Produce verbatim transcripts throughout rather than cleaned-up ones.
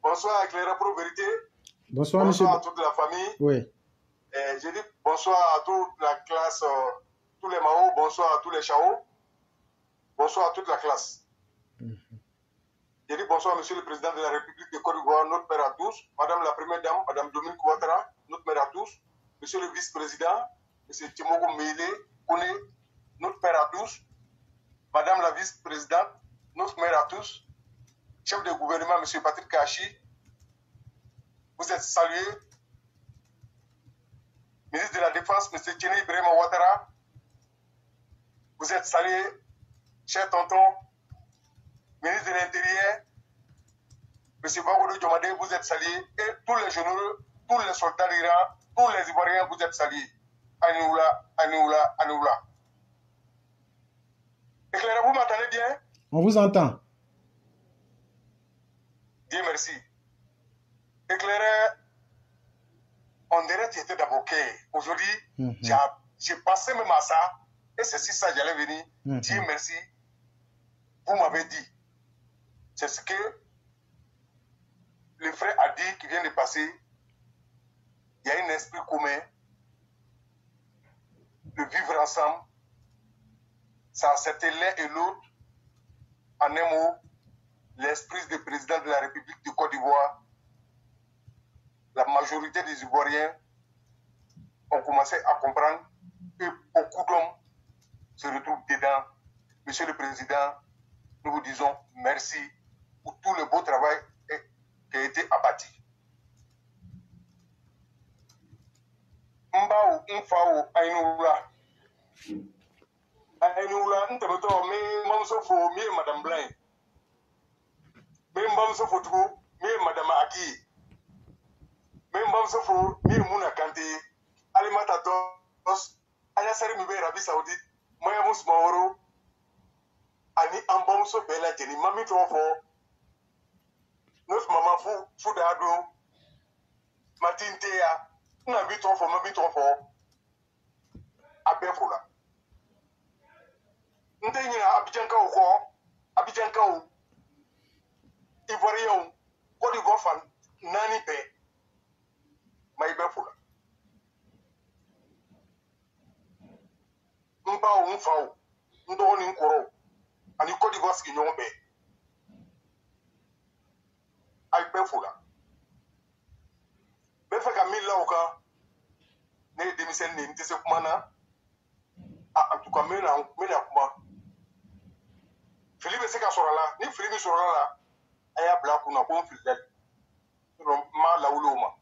bonsoir éclaireur pour vérité. Bonsoir, bonsoir monsieur. à toute la famille. Oui. Et je dis bonsoir à toute la classe, euh, tous les Mao, bonsoir à tous les Chao, bonsoir à toute la classe. Mm-hmm. Je dis bonsoir monsieur le président de la République de Côte d'Ivoire, notre père à tous, madame la première dame, madame Dominique Ouattara, notre mère à tous, monsieur le vice-président, monsieur Timogo Meile, Kone, notre père à tous, madame la vice-présidente, notre mère à tous, chef de gouvernement, monsieur Patrick Kachi, vous êtes salué. Ministre de la Défense, M. Tchéné Ibrahim Ouattara, vous êtes salué, cher tonton. Ministre de l'Intérieur, M. Bagodo Djomade, vous êtes salué. Et tous les généraux, tous les soldats d'Iran, tous les Ivoiriens, vous êtes salués. Anioula, Anioula, Anioula. Éclairez, vous m'entendez bien? On vous entend. Dieu merci. Éclairez, on dirait que tu étais d'abord. Aujourd'hui, mm-hmm. j'ai passé même à ça. Et c'est si ça, j'allais venir. Mm-hmm. Dieu merci. Vous m'avez dit. C'est ce que le frère a dit qui vient de passer. Il y a un esprit commun de vivre ensemble. Ça accepter l'un et l'autre. En un mot, l'esprit du président de la République de Côte d'Ivoire. La majorité des Ivoiriens ont commencé à comprendre que beaucoup d'hommes se retrouvent dedans. Monsieur le Président, nous vous disons merci pour tout le beau travail qui a été abattu. Mbao, Mfao, Ainoula. Ainoula, Ntabato, mais Mamsofo, mais Madame Blain. Mais Mamsofo, mais Madame Aki. Mais Mamsofo, mais Mouna Kanté. Alimata Dos, Ayasari Mube, Rabi Saoudite, Moyamus Maoro. Ani Ambamso Bella Jenny, Mami Trofo. Notre maman fou, fou d'ado. Martin Théa, Nabi Trofo, Mami Trofo. Abefula. Ndenya Abidjanka ou quoi? Abidjanka ou Ivoirion, Côte d'Ivoire fan, Nani Pe. Maïbefula. Mba ou Mfao, Ndoni Nkoro. Ani Côte d'Ivoire ce qui n'ont pas. Aïe Befoula. Befaka Mila Oka. Ne démissionne ne n'était pas na. En tout cas, Mena Mena Kuma. Philippe Seka Sorala. Ni Philippe Sorala. Aya Black ou n'a pas fidèle. Ma la Ouloma.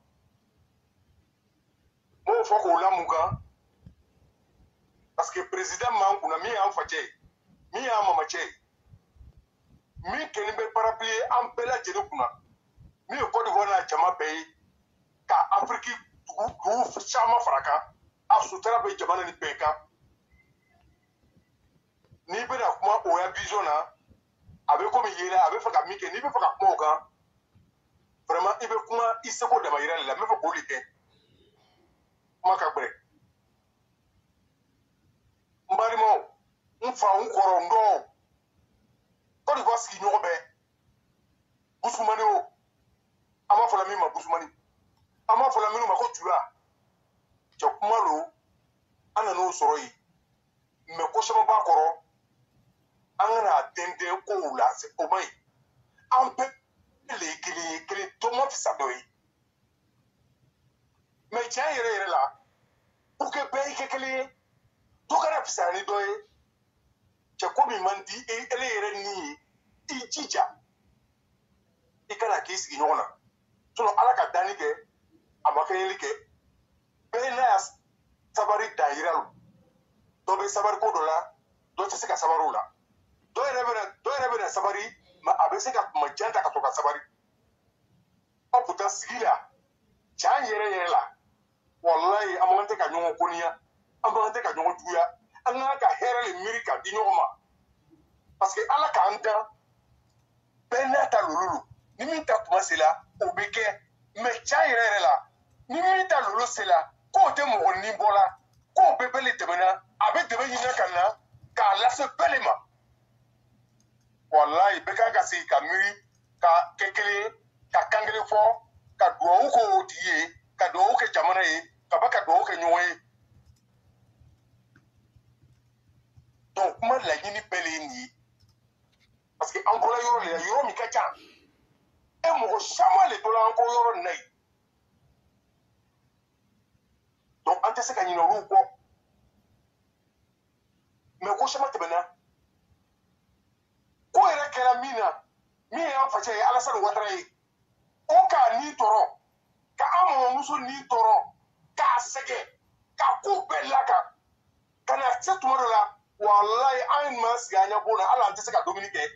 Mon Foko Lamuka. Parce que le président Mankouna mi en fatigué. Mi a mamache. Mi kenibe parapluie en bela jenokuna. Mi Côte d'Ivoire na jama pays. Ka Afrique tout chama fraka. A sutara be jamana ni peka. Ni be na kuma oya bizona. Avec comme il est là, avec Faka Mike, ni be Faka Moga. Vraiment, il veut kuma iseko de maïra la même politique. Makabre. Mbarimo. Mfa unkoro ndo. Côte d'Ivoire ce qui nous obéit. Boussoumani o. Ama fola mi ma Boussoumani. Ama fola mi ma ko tura. Chakumalo. Ana no soroi. Me ko shama ba koro. Angana tende ko la se omai. Ampe le kili kili to mo fisa doi. Me tia yere yere la. Pour que be ke kili to kana fisa ni doi. Chakomi mandi e ele yere ni ijija ikana kisi nyona tuno alaka dani ke amakeli ke bena sabari dairalu do be sabari ko dola do tse ka sabaru la do rebena do rebena sabari ma abese ka majanta ka to ka sabari o puta sigila chan yere yere la wallahi amante ka nyongo konia amante ka nyongo tuya anga ka herale mirika di nyoma parce que ala ka anta benata lulu ni min ta kuma sela o be ke me cha yere la ni min ta lulu sela ko te mo ni bola ko be bele temena abe debe yina kana ka la se pelema wallahi be ka ka si ka miri ka kekele ka kangele fɔ ka duwawu kɛ o tigi ye ka duwawu kɛ jamana ye ka ba ka duwawu kɛ ɲɔgɔn ye donc kuma laɲini bɛɛ le ye nin ye parce que an bɔra yɔrɔ de la yɔrɔ min ka ca e mɔgɔ caman le tora an kɔ yɔrɔ nin na yen donc an tɛ se ka ɲinɛ olu kɔ mais ko caman tɛmɛna ko yɛrɛ kɛra min na min ye an facɛ ye Alasani Ouattara ye o k'a ni tɔɔrɔ ka an mɔmuso ni tɔɔrɔ k'a sɛgɛn ka ko bɛɛ lakan ka na se tuma dɔ la walayi an ma sigi an ɲɛ bon na hali an tɛ se ka dumuni kɛ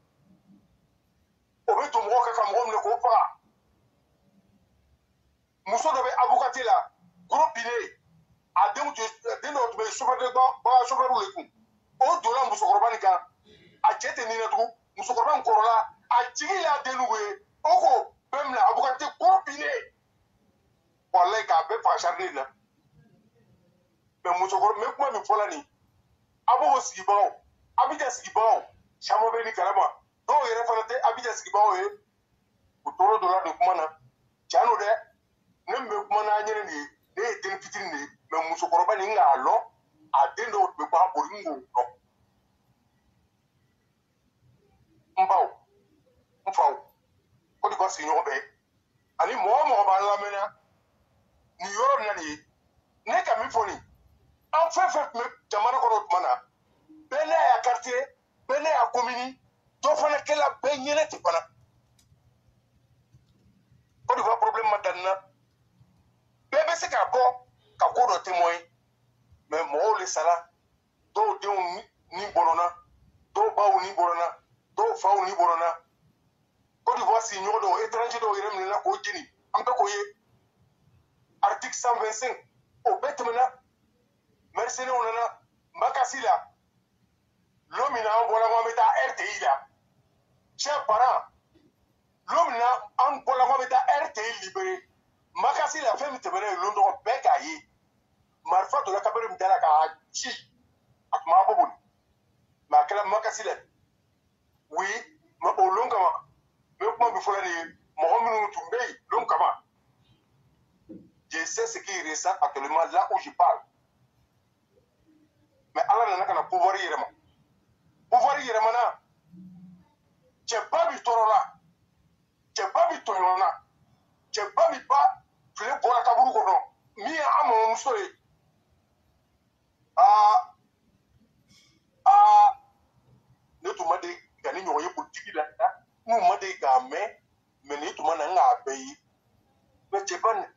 o bɛ to mɔgɔ kan ka mɔgɔ minɛ k'o faga muso dɔ bɛ avocate la gros binnen a denw tun den dɔw tun bɛ chauffeur baga chauffeur le kun o donna musokɔrɔba nin kan a cɛ tɛ nin na tugun musokɔrɔba in kɔrɔla a jigi y'a denugu ye o ko bɛɛ minɛ avocate gros binnen walayi k'a bɛɛ faga jardin na mais musokɔrɔba n bɛ kuma min fɔla nin a b'o sigibagaw Abidjan sigibagaw caman bɛ nin kalama dɔw yɛrɛ fana tɛ Abidjan sigibagaw ye u tɔɔrɔ dɔ la nin kuma na tiɲɛ don dɛ ne min bɛ kuma n'a ɲɛnɛ nin ye ne ye den fitinin de ye mais musokɔrɔba nin k'a lɔ a den dɔw tun bɛ bɔ a boli n k'o lɔ n baw n faw Côte d'Ivoire sigiɲɔgɔn bɛɛ ani mɔgɔ o mɔgɔ b'an lamɛnna nin yɔrɔ nin na nin ye ne ka min fɔ nin an fɛn fɛn tun bɛ jamana kɔnɔ tuma na bɛɛ n'a y'a quartier bɛɛ n'a y'a commune dɔ fana kɛla bɛɛ ɲɛnɛ ten fana Côte d'Ivoire problème ma dan na bɛɛ bɛ se ka bɔ ka ko dɔ témoin mais mɔgɔw le sara dɔw denw ni bɔnɔna dɔw baw ni bɔnɔna dɔw faw ni bɔnɔna Côte d'Ivoire sigiɲɔgɔn dɔw étranger dɔw yɛrɛ minɛna k'o jeni an bɛɛ k'o ye article cent vingt-cinq o bɛɛ tɛmɛna mercenaires nana Makassi la don min na an bɔla ko an bɛ taa R T I la chers parents don min na an bɔla ko an bɛ taa R T I libéré Makassi la fɛn min tɛmɛna yen don dɔgɔ bɛɛ k'a ye marifa donna kabere min da la k'a ci a tun b'a bɔ boli mais a kɛra Makassi la oui mais o don kama n bɛ kuma min fɔla nin ye mɔgɔ minnu tun bɛ yen don kama je sais ce qui ressent actuellement là où je parle mais ala nana ka na pouvoir yɛrɛma pouvoir yɛrɛmana cɛba bi tɔɔrɔ la cɛba bi tɔɲɔgɔn na cɛba bi ba file bɔra kaburu kɔnɔ min ye an mɔmuso ye aa aa ne tun ma deli ka ni ɲɔgɔn ye politiki la n tun ma deli k'a mɛn mais nin tuma na n k'a bɛɛ ye mais cɛba nin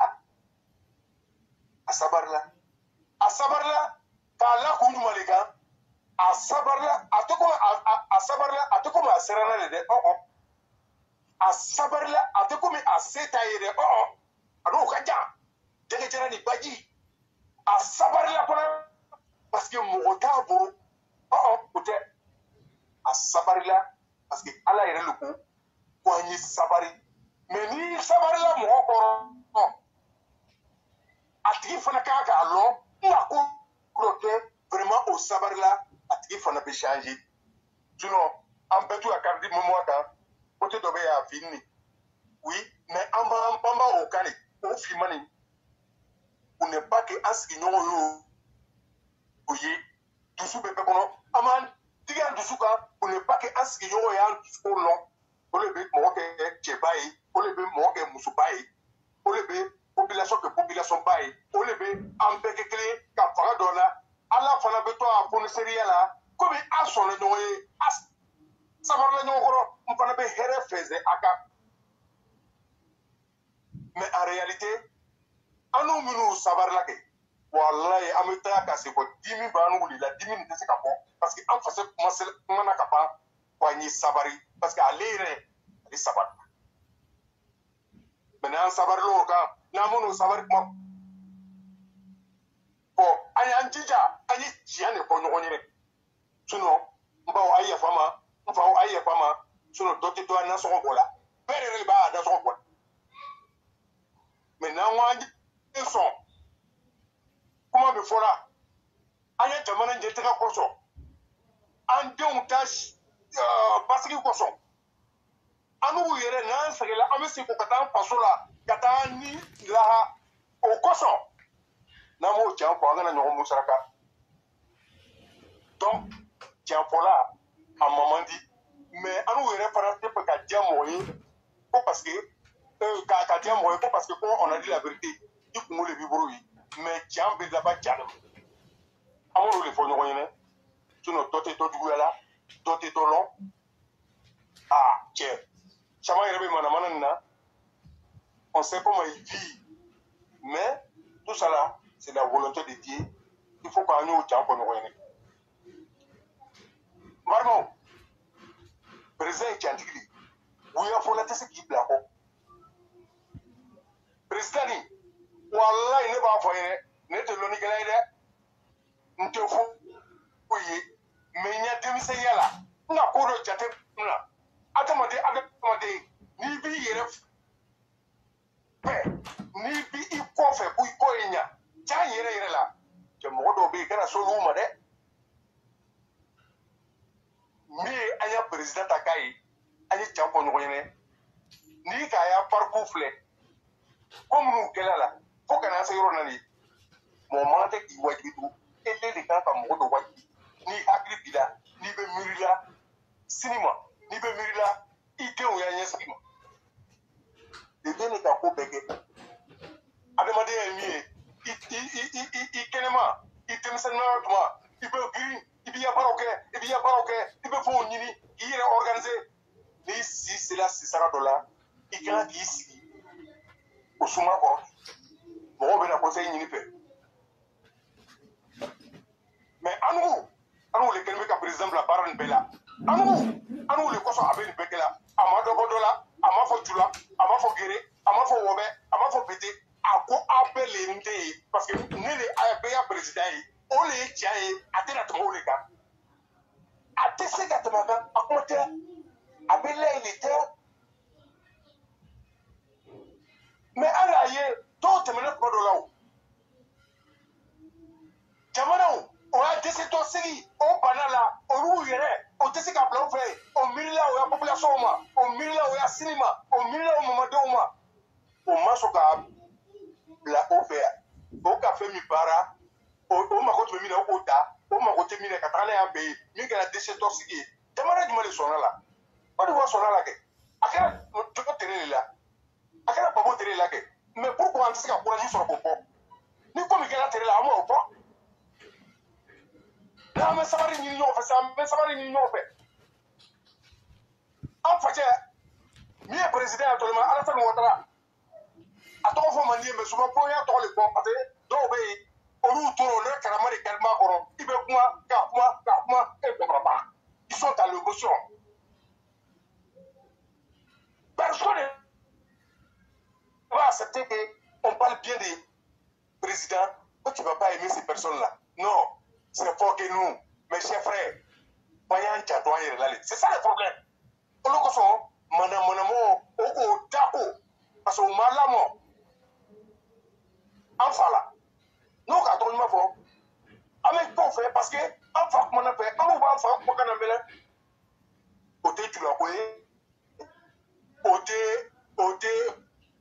a sabarila a sabarila k'a la kun jumɛn de kan a sabarila a tɛ komi a sabarila a tɛ komi a siranna de dɛ ɔhɔn a sabarila a tɛ komi a se t'a ye dɛ ɔhɔn a n'o ka jan jɛgɛjɛra ni baji a sabarila fana parce que mɔgɔ t'a bolo ɔhɔn o tɛ a sabarila parce que ala yɛrɛ le ko ko an ye sabari mais ni sabarila mɔgɔ kɔrɔ a tigi fana kan k'a lɔn n ka ko dɔ kɛ vraiment o sabarila a tigi fana bɛ changer sinon an bɛɛ t'u ka carte mémoire kan côté dɔ bɛ yen a fini oui mais an b'an banba o kan de o finma nin o n'est pas que an sigiɲɔgɔn y'o o ye dusu bɛ bɛɛ kɔnɔ an b'an digi an dusu kan o n'est pas que an sigiɲɔgɔn y'an dusu lɔn o de bɛ mɔgɔ kɛ cɛba ye o de bɛ mɔgɔ kɛ musoba ye o de bɛ population kɛ population ba ye o de bɛ an bɛɛ kɛ kelen ka fanga dɔ la ala fana bɛ to a foniseriya la komi a sɔnna ɲɔgɔn ye a sabarila ɲɔgɔn kɔrɔ n fana bɛ hɛrɛ fɛnsɛn a kan mais en réalité an n'u minnu sabarila kɛ walayi an bɛ taa ka se ko dimi b'an wulila dimi nin tɛ se ka bɔ parce que an fasa kumana ka ban ko an ye sabari parce que ale yɛrɛ ale sabarila mais n'an sabarila o kan n'an minnu sabari kuma bon an y'an jija an ye tiɲɛ de fɔ ɲɔgɔn ye sinon n baw a ye yafa n ma n faw a ye yafa n ma sinon dɔ tɛ to a nasɔngɔ bɔ la bɛɛ yɛrɛ de b'a nasɔngɔ bɔ mais n'an ko an ye sɔn kuma min fɔra an ye jamana ɲɛtaga kosɔn an denw ta basigi kosɔn an n'u yɛrɛ n'an sɛgɛnna an bɛ bɛ se ko ka taa faso la ka taa ni laha o kosɔn n'an m'o tiɲɛ fɔ an kana ɲɔgɔn musaraka donc tiɲɛ fɔla a ma man di mais an n'u yɛrɛ fana tɛ fɛ ka diya mɔgɔ ye ko parce que ka ka diya mɔgɔ ye ko parce que ko on a dit la vérité i kungo de b'i bolo ye mais tiɲɛ bɛ laban tiɲɛ de ma an m'olu de fɔ ɲɔgɔn ɲɛna sinon dɔ tɛ dɔ juguya la dɔ tɛ dɔ lɔn ah cɛ caman yɛrɛ bɛ manamana nin na on sait comment il vit mais tout ça là c'est la volonté de Dieu il faut qu'an y'o tiɲɛ fɔ ɲɔgɔn ɲɛna Marmo président ye tiɲɛtigi de ye wuya fɔla tɛ se k'i bila kɔ président nin walayi ne b'a fɔ ye dɛ ne tɛ lɔnnikɛla ye dɛ n tɛ foyi ye mais n ɲɛ denmisɛnya la n ka ko dɔ jate minɛ adamaden adamaden n'i b'i yɛrɛ fɛ n'i b'i kɔfɛ ko i kɔ ye ɲa ja yɛrɛ yɛrɛ la cɛ mɔgɔ dɔw bɛ yen i kana s'olu ma dɛ min ye an ya président ta k'a ye an ye can fɔ ɲɔgɔn ɲɛnɛ n'i k'a y'a parcours filɛ ko minnu kɛlɛ la fo ka na se yɔrɔ na de mɔgɔ man tɛ k'i wajibi tugun e le de kan ka mɔgɔ dɔ wajibi n'i hakili b'i la n'i bɛ miiri la sini ma n'i bɛ miiri la i denw y'a ɲɛsigi ma de bɛ ne ka ko bɛɛ kɛ adamadenya ye min ye i i i i kɛnɛma i denmisɛnninya tuma i bɛ girin i b'i ya baaraw kɛ i b'i ya baaraw kɛ i bɛ fɛnw ɲini k'i yɛrɛ organiser n'i si sera sisanga dɔ la i kan k'i sigi o suma kɔrɔ mɔgɔw bɛ na conseil ɲini fɛ mais anugu anugu le kɛlen bɛ ka président bila baara nin bɛɛ la anugu anugu le kɔsɔn a bɛ nin bɛɛ kɛ la a ma dɔ bɔ dɔ la a ma fɔ jula a ma fɔ gere a ma fɔ wɔbɛ a ma fɔ bete a ko aw bɛɛ le n tɛ ye parce que ne de a bɛɛ ya président ye o le ye tiɲɛ ye a tɛna tɛmɛ o le kan a tɛ se ka tɛmɛ a kan a kuma tɛ a bɛ layili tɛ mais hali a ye dɔw tɛmɛna tuma dɔ la o jamanaw o y'a desetɔ sigi o bana la olu yɛrɛ o tɛ se ka bila u fɛ yen o miirila o y'a population ma o miirila o y'a sini ma o miirila o mamadenw ma o ma sɔn k'a bila o fɛ yan o ka fɛn min baara o mago tun bɛ min na o k'o ta o mago tɛ min na ka taga n'a y'a bɛɛ ye min kɛra desetɔ sigi ye jamana jumɛn de sɔnna la Côte d'Ivoire sɔnna la kɛ a kɛra jogo tere de la a kɛra babo tere la kɛ mais pourquoi an tɛ se ka courage sɔrɔ k'o fɔ ni ko min kɛra tere la an m'o fɔ n'an bɛ sabali ɲini ɲɔgɔn fɛ sisan an bɛ sabali ɲini ɲɔgɔn fɛ an facɛ min ye président ye actuellement Alassane Ouattara a tɔgɔ fɔ man di mais souvent fo n y'a tɔgɔ de fɔ parce que dɔw bɛ yen olu tora o ne karama de kari b'a kɔrɔ i bɛ kuma k'a kuma k'a kuma e bɔra ba ils sont dans l'émotion personne ne va accepter qu'on parle bien des présidents que tu ne vas pas aimer ces personnes là non c'est fort que nous mes chers frères voyons tchadouan yɛrɛ la c'est ça le problème olu kosɔn manamanamɔ o k'o dako parce que o ma lamɔ an fa la n'o k'a tɔgɔ ɲuman fɔ an bɛ dɔw fɛ parce que an fa kumana fɛ an b'u b'an fa kumakan na mɛnɛ o tɛ julako ye o tɛ o tɛ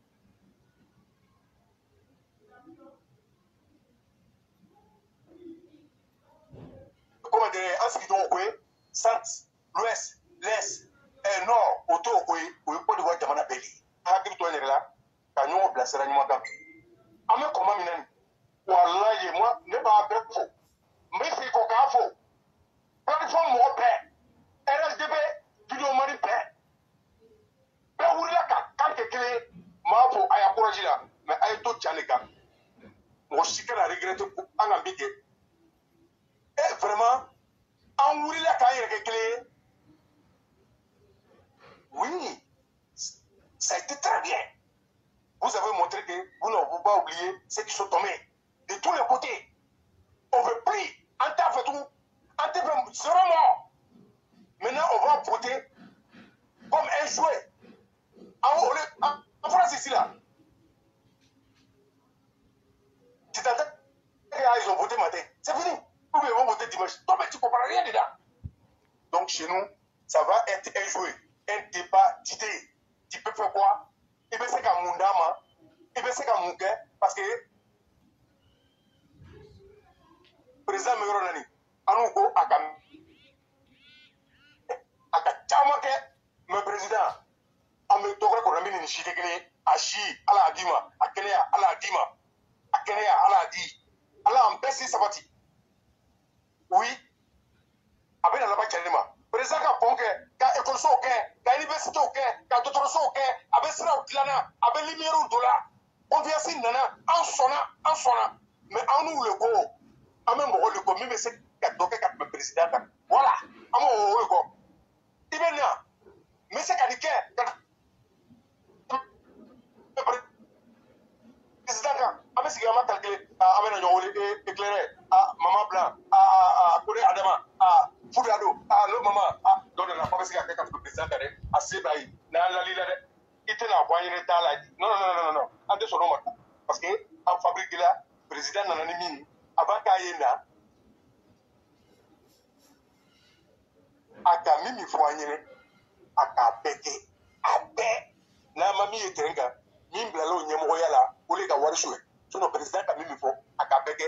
comment dire an sigiɲɔgɔn ko ye centre l'ouest l'est et nord o t'o ko ye o ye Côte d'Ivoire jamana bɛɛ de ye hakili to an yɛrɛ la ka ɲɔgɔn bilasira ɲuman kan an bɛ kɔma min na nin walayi moi ne b'a bɛɛ fo n bɛ segin kɔ k'a fo plateforme mɔgɔ bɛɛ R S D B video mari bɛɛ bɛɛ wulila ka kan kɛ kelen ye n b'a fɔ a y'a courage la mais a ye to can de kan mɔgɔ si kana regretter an ka min kɛ et vraiment an wulila k'an yɛrɛ kɛ kelen ye oui ça a été très bien vous avez montré que vous n'avez pas oublié ceux qui sont tombés de tous les côtés on veut plus en t'a fait tout en t'a fait c'est mort maintenant on va voter comme un jouet en, en, en France ici là tu t'entends ils ont voté matin c'est fini ou bien ils vont voter dimanche toi mais tu comprends rien dedans donc chez nous ça va être un jouet un débat d'idées tu peux faire quoi Amouké, parce que président Meronani, Anouko Akam Akatamake, le président, Amé Togre Koramini Nishitekele, Ashi, Ala Adima, Akenea, Ala Adima, Akenea, Ala Adi, Ala Ambessi Sabati. Oui, Aben Alaba Chalima. Président ka ponke, ka école so ke, ka université ke, ka doctorat so ke, abe sira utilana, abe lumière dola. Confiance nana, en sona, en sona. Mais en nous le go, en même le go, même c'est ka doke ka président. Voilà, en moi le go. Ibena, mais c'est ka dike, président ka, abe sigi ama calculer, abe na nyowole éclairé, ah maman blanc, ah Kore Adama, ah Foudado, ah le maman, ah donc la pas sigi ka ka président ka de, ah c'est baï, na la lila de. Il était là, non, non, non, non, non, en deux solos, parce que en fabrique là, président Nananimini, avant Kayena, a Kamimi Foyenne, a Kabeke, a Bé, la mamie est trenga, Mimblalo, Nyamoyala, ou les Gawarchoué, sur le président Kamimi Fo, a Kabeke.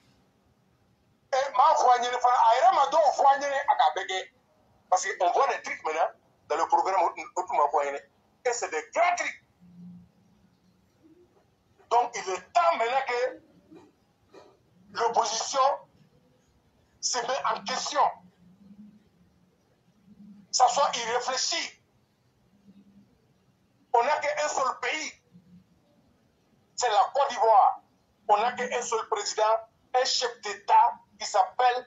Et ma Foyenne, a Ramado Foyenne, a Kabeke, parce qu'on voit des trucs maintenant dans le programme Automa Foyenne. Et c'est des grands trucs. Donc il est temps maintenant que l'opposition se met en question. Ça soit irréfléchi. On n'a qu'un seul pays. C'est la Côte d'Ivoire. On n'a qu'un seul président, un chef d'État qui s'appelle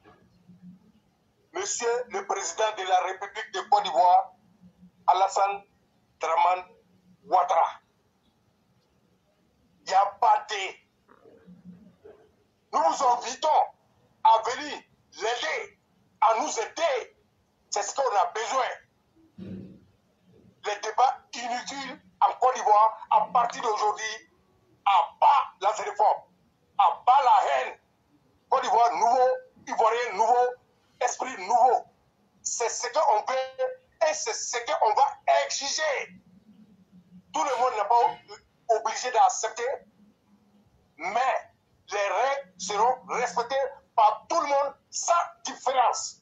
Monsieur le Président de la République de Côte d'Ivoire, Alassane Draman Ouattara. Il n'y a pas de... Nous vous invitons à venir l'aider, à nous aider. C'est ce qu'on a besoin. Les débats inutiles en Côte d'Ivoire, à partir d'aujourd'hui, à bas la réforme, à bas la haine. Côte d'Ivoire nouveau, Ivoirien nouveau, esprit nouveau. C'est ce qu'on veut et c'est ce qu'on va exiger. Tout le monde n'est pas obligé d'accepter, mais les règles seront respectées par tout le monde sans différence.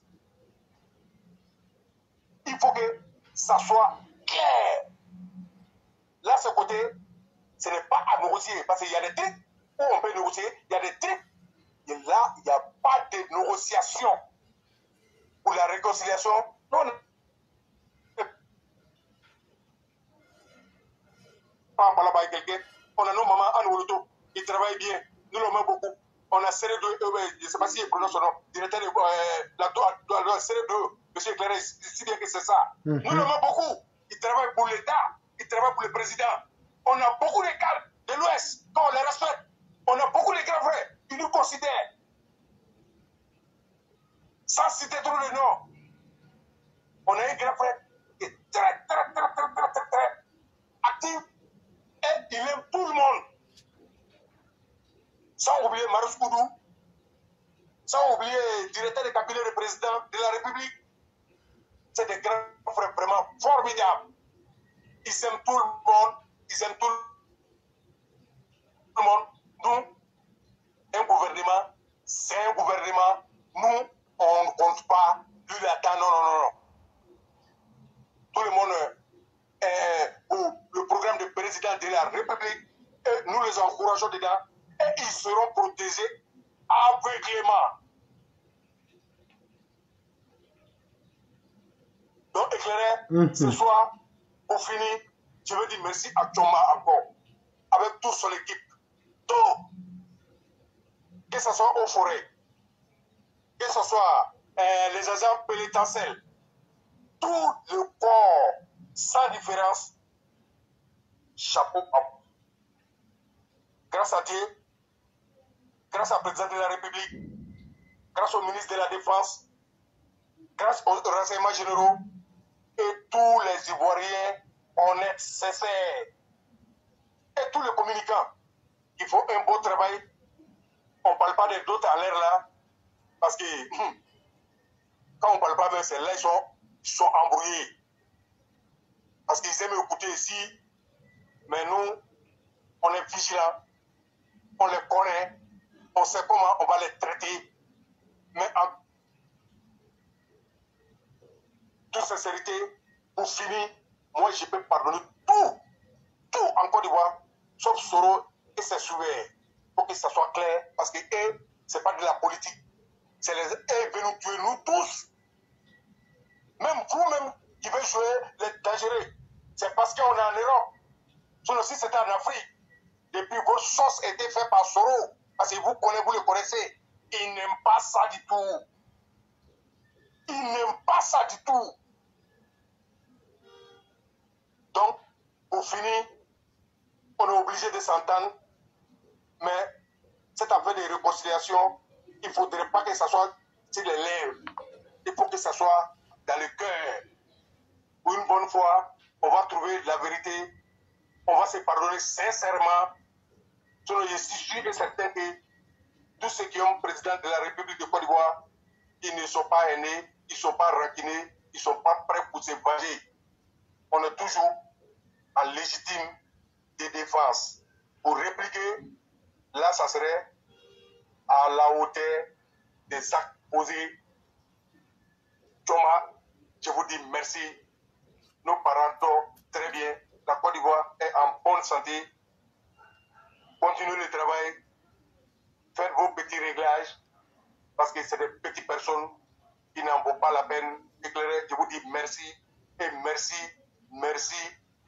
Il faut que ça soit clair. Là, ce côté, ce n'est pas à négocier, parce qu'il y a des trucs où on peut négocier, il y a des trucs, et là, il n'y a pas de négociation pour la réconciliation. Non, non. Quelqu'un, on a nos mamans à Nourouto, ils travaillent bien, nous l'aimons beaucoup. On a serré de, euh, je ne sais pas si il prononce son nom, directeur de euh, la doigt, serré de, M. Claire, si bien que c'est ça. Mm-hmm. Nous l'aimons beaucoup, il travaille pour l'État, il travaille pour le président. On a beaucoup de cadres de l'Ouest, quand on les respecte, on a beaucoup de grands frères, ils nous considèrent. Sans citer trop de noms, on a un grand frère qui est très, très, très, très, très, très, très actif. Et il aime tout le monde. Sans oublier Marus Koudou, sans oublier le directeur de cabinet du président de la République. C'est des grands frères vraiment formidables. Ils aiment tout le monde. Ils aiment tout le monde. Nous, un gouvernement, c'est un gouvernement. Nous, on ne compte pas. Lui, il attend. Non, non, non, non. Tout le monde est pour le programme de président de la République. Et nous les encourageons dedans. Et ils seront protégés aveuglément. Donc, éclairé, mm-hmm. Ce soir, pour finir, je veux dire merci à Choma encore, avec toute son équipe. Tout, que ce soit aux forêts, que ce soit euh, les agents pénitentiaires, tout le corps, sans différence, chapeau à vous. Grâce à Dieu, grâce au président de la République, grâce au ministre de la Défense, grâce aux renseignements généraux et tous les Ivoiriens honnêtes, sincères et tous les communicants qui font un beau travail. On ne parle pas des d'autres à l'air là, parce que hum, quand on ne parle pas de celles-là, ils sont, ils sont embrouillés. Parce qu'ils aiment écouter ici, mais nous, on est vigilant, on les connaît, on sait comment on va les traiter. Mais en toute sincérité, pour finir, moi je peux pardonner tout, tout en Côte d'Ivoire, sauf Soro et ses souverains, pour que ça soit clair, parce que eux, ce n'est pas de la politique, c'est les eux veulent nous tuer, nous tous. Même vous-même qui veulent jouer les dangereux, c'est parce qu'on est en Europe. Sinon, si c'était en Afrique, depuis vos sauces étaient faites par Soro, parce que vous connaissez, vous le connaissez, ils n'aiment pas ça du tout. Ils n'aiment pas ça du tout. Donc, pour finir, on est obligé de s'entendre, mais cette affaire de réconciliation, il ne faudrait pas que ça soit sur les lèvres. Il faut que ça soit dans le cœur. Pour une bonne fois, on va trouver la vérité, on va se pardonner sincèrement. Sinon, je suis sûr et certain que tous ceux qui ont président de la République de Côte d'Ivoire, ils ne sont pas aînés, ils ne sont pas rancunés, ils ne sont pas prêts pour se venger. On est toujours en légitime de défense. Pour répliquer, là, ça serait à la hauteur des actes posés. Thomas, je vous dis merci. Nos parents dorment très bien. La Côte d'Ivoire est en bonne santé. Continuez le travail. Faites vos petits réglages. Parce que c'est des petites personnes qui n'en vaut pas la peine. Éclairez, je vous dis merci. Et merci, merci,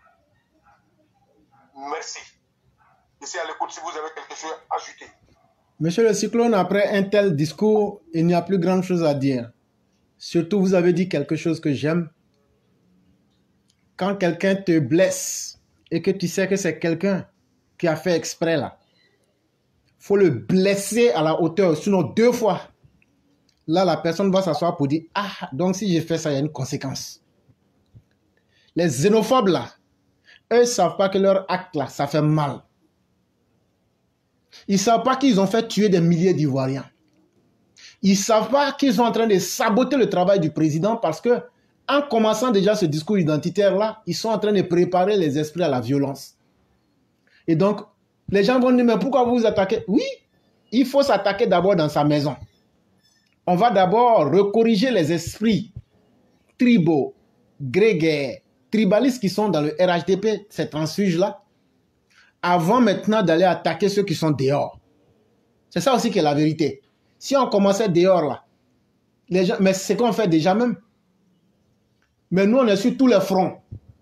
merci. Je suis à l'écoute si vous avez quelque chose à ajouter. Monsieur le Cyclone, après un tel discours, il n'y a plus grand chose à dire. Surtout, vous avez dit quelque chose que j'aime. Quand quelqu'un te blesse et que tu sais que c'est quelqu'un qui a fait exprès là, il faut le blesser à la hauteur, sinon deux fois. Là, la personne va s'asseoir pour dire « Ah, donc si j'ai fait ça, il y a une conséquence. » Les xénophobes là, eux ne savent pas que leur acte là, ça fait mal. Ils ne savent pas qu'ils ont fait tuer des milliers d'Ivoiriens. Ils ne savent pas qu'ils sont en train de saboter le travail du président parce que, en commençant déjà ce discours identitaire-là, ils sont en train de préparer les esprits à la violence. Et donc, les gens vont dire, mais pourquoi vous vous attaquez? Oui, il faut s'attaquer d'abord dans sa maison. On va d'abord recorriger les esprits tribaux, grégaires, tribalistes qui sont dans le R H D P, ces transfuges-là, avant maintenant d'aller attaquer ceux qui sont dehors. C'est ça aussi qui est la vérité. Si on commençait dehors là, les gens, mais c'est qu'on fait déjà même. Mais nous, on est sur tous les fronts.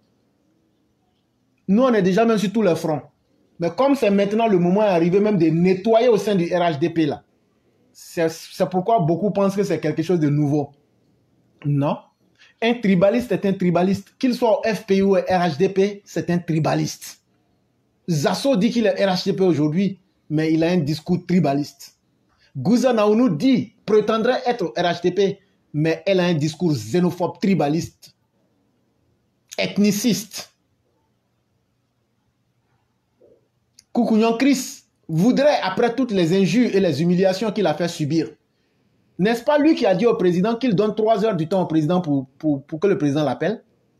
Nous, on est déjà même sur tous les fronts. Mais comme c'est maintenant le moment est arrivé même de nettoyer au sein du R H D P là, c'est pourquoi beaucoup pensent que c'est quelque chose de nouveau. Non. Un tribaliste est un tribaliste. Qu'il soit au F P I ou au R H D P, c'est un tribaliste. Zasso dit qu'il est R H D P aujourd'hui, mais il a un discours tribaliste. Gouza Naounou dit, prétendrait être au R H D P, mais elle a un discours xénophobe, tribaliste, ethniciste. Koukounion Chris voudrait, après toutes les injures et les humiliations qu'il a fait subir, n'est-ce pas lui qui a dit au président qu'il donne trois heures du temps au président pour, pour, pour que le président l'appelle?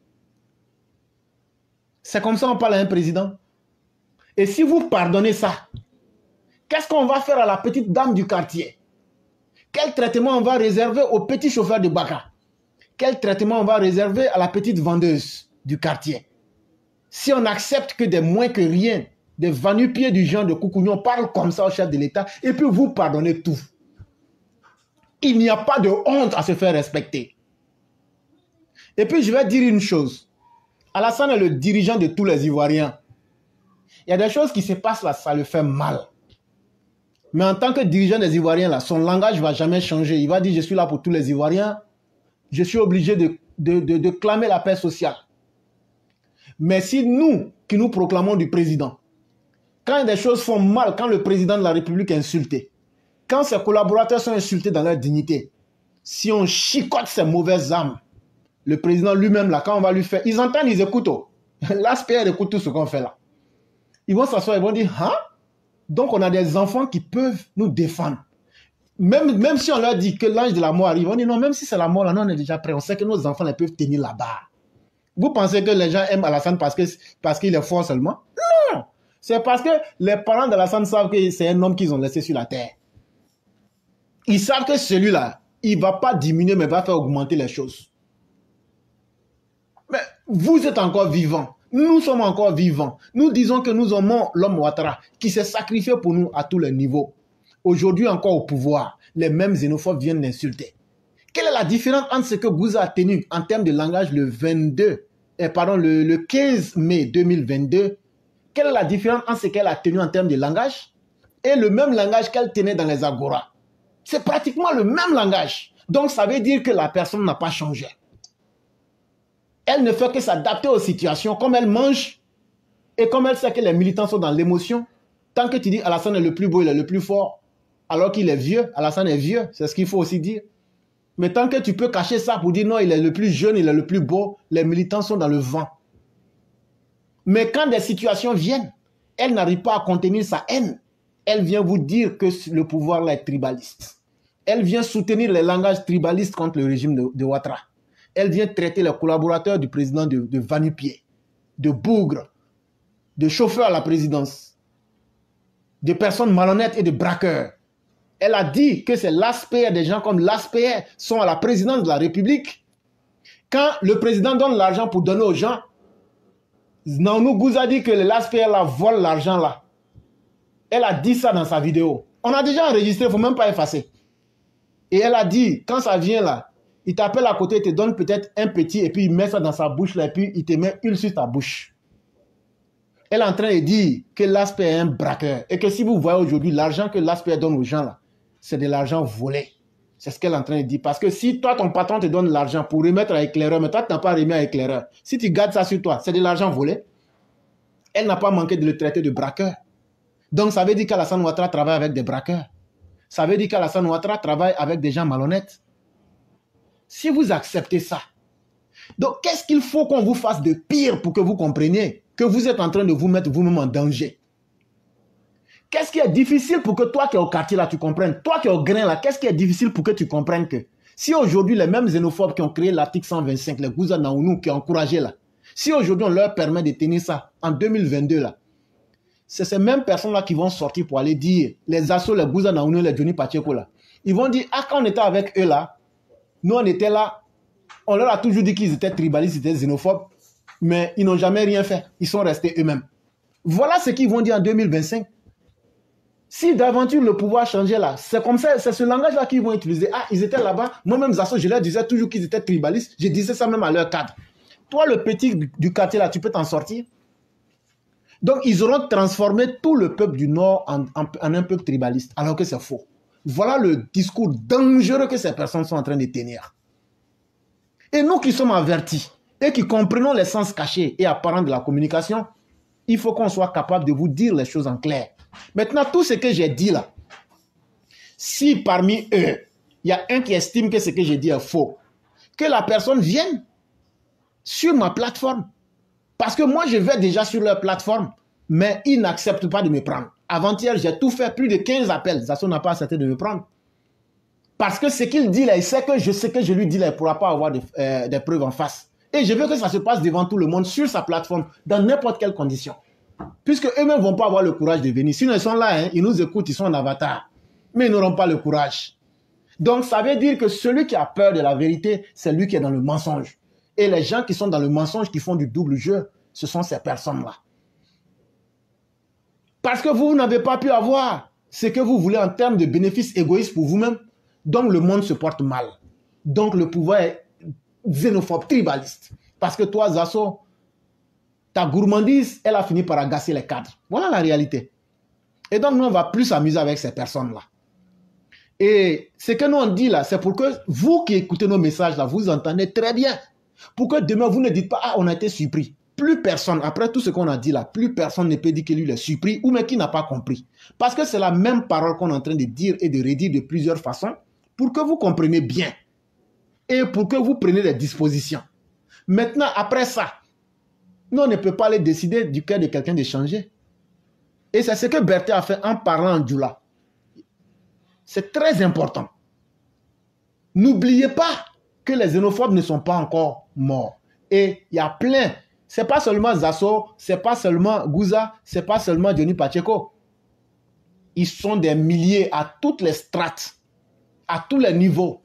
C'est comme ça qu'on parle à un président. Et si vous pardonnez ça, qu'est-ce qu'on va faire à la petite dame du quartier? Quel traitement on va réserver au petit chauffeur de Baka? Quel traitement on va réserver à la petite vendeuse du quartier? Si on accepte que des moins que rien, des va-nu-pieds du genre de Koukounion parlent comme ça au chef de l'État, et puis vous pardonnez tout. Il n'y a pas de honte à se faire respecter. Et puis je vais dire une chose. Alassane est le dirigeant de tous les Ivoiriens. Il y a des choses qui se passent là, ça le fait mal. Mais en tant que dirigeant des Ivoiriens, là, son langage ne va jamais changer. Il va dire, je suis là pour tous les Ivoiriens. Je suis obligé de, de, de, de clamer la paix sociale. Mais si nous, qui nous proclamons du président, quand des choses font mal, quand le président de la République est insulté, quand ses collaborateurs sont insultés dans leur dignité, si on chicote ces mauvaises âmes, le président lui-même, là, quand on va lui faire, ils entendent, ils écoutent. L'A S P R écoute tout ce qu'on fait là. Ils vont s'asseoir, ils vont dire, hein? Donc on a des enfants qui peuvent nous défendre. Même, même si on leur dit que l'ange de la mort arrive, on dit non, même si c'est la mort, là, nous on est déjà prêts. On sait que nos enfants les peuvent tenir là-bas. Vous pensez que les gens aiment Alassane parce que parce qu'il est fort seulement? Non! C'est parce que les parents d'Alassane savent que c'est un homme qu'ils ont laissé sur la terre. Ils savent que celui-là, il ne va pas diminuer, mais va faire augmenter les choses. Mais vous êtes encore vivants. Nous sommes encore vivants. Nous disons que nous aimons l'homme Ouattara qui s'est sacrifié pour nous à tous les niveaux. Aujourd'hui encore au pouvoir, les mêmes xénophobes viennent l'insulter. Quelle est la différence entre ce que Bouza a tenu en termes de langage le vingt-deux, eh, pardon, le, le quinze mai deux mille vingt-deux? Quelle est la différence entre ce qu'elle a tenu en termes de langage et le même langage qu'elle tenait dans les agoras? C'est pratiquement le même langage. Donc ça veut dire que la personne n'a pas changé. Elle ne fait que s'adapter aux situations, comme elle mange et comme elle sait que les militants sont dans l'émotion. Tant que tu dis Alassane est le plus beau, il est le plus fort, alors qu'il est vieux, Alassane est vieux, c'est ce qu'il faut aussi dire. Mais tant que tu peux cacher ça pour dire non, il est le plus jeune, il est le plus beau, les militants sont dans le vent. Mais quand des situations viennent, elle n'arrive pas à contenir sa haine. Elle vient vous dire que le pouvoir là est tribaliste. Elle vient soutenir les langages tribalistes contre le régime de, de Ouattara. Elle vient traiter les collaborateurs du président de, de Va-Nu-Pieds, de bougres, de chauffeurs à la présidence, de personnes malhonnêtes et de braqueurs. Elle a dit que c'est l'A S P R, des gens comme l'A S P R sont à la présidence de la République. Quand le président donne l'argent pour donner aux gens, Naounou Gouza a dit que l'A S P R là vole l'argent là. Elle a dit ça dans sa vidéo. On a déjà enregistré, il ne faut même pas effacer. Et elle a dit, quand ça vient là, il t'appelle à côté, il te donne peut-être un petit et puis il met ça dans sa bouche là et puis il te met une sur ta bouche. Elle est en train de dire que l'A S P R est un braqueur et que si vous voyez aujourd'hui l'argent que l'A S P R donne aux gens là, c'est de l'argent volé. C'est ce qu'elle est en train de dire. Parce que si toi, ton patron te donne l'argent pour remettre à éclaireur, mais toi, tu n'as pas remis à éclaireur, si tu gardes ça sur toi, c'est de l'argent volé. Elle n'a pas manqué de le traiter de braqueur. Donc, ça veut dire qu'Alassane Ouattara travaille avec des braqueurs. Ça veut dire qu'Alassane Ouattara travaille avec des gens malhonnêtes. Si vous acceptez ça, donc qu'est-ce qu'il faut qu'on vous fasse de pire pour que vous compreniez que vous êtes en train de vous mettre vous-même en danger? Qu'est-ce qui est difficile pour que toi qui es au quartier là, tu comprennes? Toi qui es au grain là, qu'est-ce qui est difficile pour que tu comprennes que si aujourd'hui les mêmes xénophobes qui ont créé l'article cent vingt-cinq, les Gouza Naounou qui ont encouragé là, si aujourd'hui on leur permet de tenir ça en deux mille vingt-deux là, c'est ces mêmes personnes-là qui vont sortir pour aller dire, les assauts, les Gouza Naounou, les Johnny Pacheco là, ils vont dire, ah quand on était avec eux là, nous on était là, on leur a toujours dit qu'ils étaient tribalistes, ils étaient xénophobes, mais ils n'ont jamais rien fait, ils sont restés eux-mêmes. Voilà ce qu'ils vont dire en deux mille vingt-cinq. Si d'aventure le pouvoir changeait là, c'est comme ça, c'est ce langage-là qu'ils vont utiliser. Ah, ils étaient là-bas, moi-même Zasso, je leur disais toujours qu'ils étaient tribalistes, je disais ça même à leur cadre. Toi, le petit du quartier là, tu peux t'en sortir. Donc, ils auront transformé tout le peuple du Nord en, en, en un peuple tribaliste, alors que c'est faux. Voilà le discours dangereux que ces personnes sont en train de tenir. Et nous qui sommes avertis et qui comprenons les sens cachés et apparents de la communication, il faut qu'on soit capable de vous dire les choses en clair. Maintenant, tout ce que j'ai dit là, si parmi eux, il y a un qui estime que ce que j'ai dit est faux, que la personne vienne sur ma plateforme. Parce que moi, je vais déjà sur leur plateforme, mais ils n'acceptent pas de me prendre. Avant-hier, j'ai tout fait, plus de quinze appels. Zasso n'a pas accepté de me prendre. Parce que ce qu'il dit là, il sait que je sais que je lui dis là, il ne pourra pas avoir de, euh, des preuves en face. Et je veux que ça se passe devant tout le monde, sur sa plateforme, dans n'importe quelle condition. Puisque eux-mêmes ne vont pas avoir le courage de venir. Sinon, ils sont là, hein, ils nous écoutent, ils sont en avatar. Mais ils n'auront pas le courage. Donc, ça veut dire que celui qui a peur de la vérité, c'est lui qui est dans le mensonge. Et les gens qui sont dans le mensonge, qui font du double jeu, ce sont ces personnes-là. Parce que vous, vous n'avez pas pu avoir ce que vous voulez en termes de bénéfices égoïstes pour vous-même. Donc, le monde se porte mal. Donc, le pouvoir est xénophobe, tribaliste. Parce que toi, Zasso, ta gourmandise, elle a fini par agacer les cadres. Voilà la réalité. Et donc, nous, on va plus s'amuser avec ces personnes-là. Et ce que nous, on dit là, c'est pour que vous qui écoutez nos messages là, vous entendez très bien. Pour que demain, vous ne dites pas, ah, on a été surpris. Plus personne, après tout ce qu'on a dit là, plus personne ne peut dire que lui est surpris ou même qu'il n'a pas compris. Parce que c'est la même parole qu'on est en train de dire et de redire de plusieurs façons pour que vous compreniez bien et pour que vous preniez des dispositions. Maintenant, après ça, nous, on ne peut pas aller décider du cœur de quelqu'un de changer. Et c'est ce que Berthe a fait en parlant en Djoula. C'est très important. N'oubliez pas que les xénophobes ne sont pas encore morts. Et il y a plein Ce n'est pas seulement Zasso, ce n'est pas seulement Gouza, ce n'est pas seulement Johnny Pacheco. Ils sont des milliers à toutes les strates, à tous les niveaux.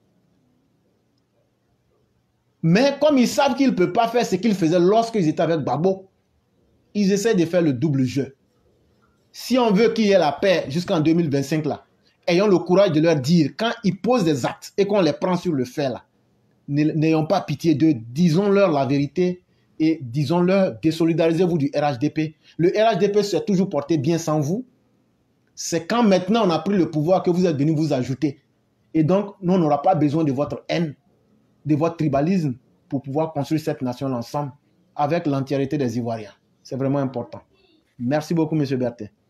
Mais comme ils savent qu'ils ne peuvent pas faire ce qu'ils faisaient lorsqu'ils étaient avec Gbagbo, ils essaient de faire le double jeu. Si on veut qu'il y ait la paix jusqu'en deux mille vingt-cinq, là, ayons le courage de leur dire, quand ils posent des actes et qu'on les prend sur le fait, là, n'ayons pas pitié d'eux, disons-leur la vérité et disons-leur, désolidarisez-vous du R H D P. Le R H D P s'est toujours porté bien sans vous. C'est quand maintenant on a pris le pouvoir que vous êtes venus vous ajouter. Et donc, nous, on n'aura pas besoin de votre haine, de votre tribalisme pour pouvoir construire cette nation ensemble avec l'entièreté des Ivoiriens. C'est vraiment important. Merci beaucoup, M. Berthet.